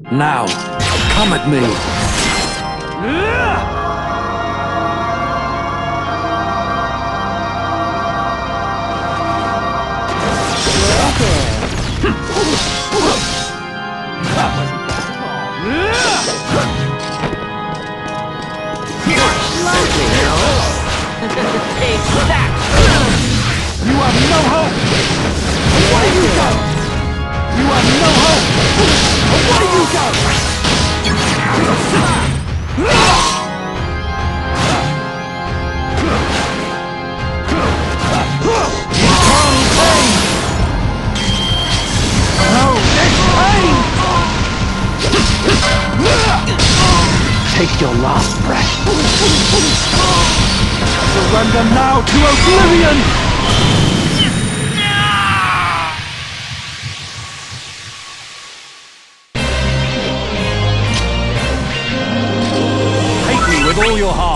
Now, come at me! Take that! You have no hope! Away you go! You have no hope! Away you go! Eternal pain! No, it's pain! Take your last breath. Surrender now to oblivion! Hate me with all your heart.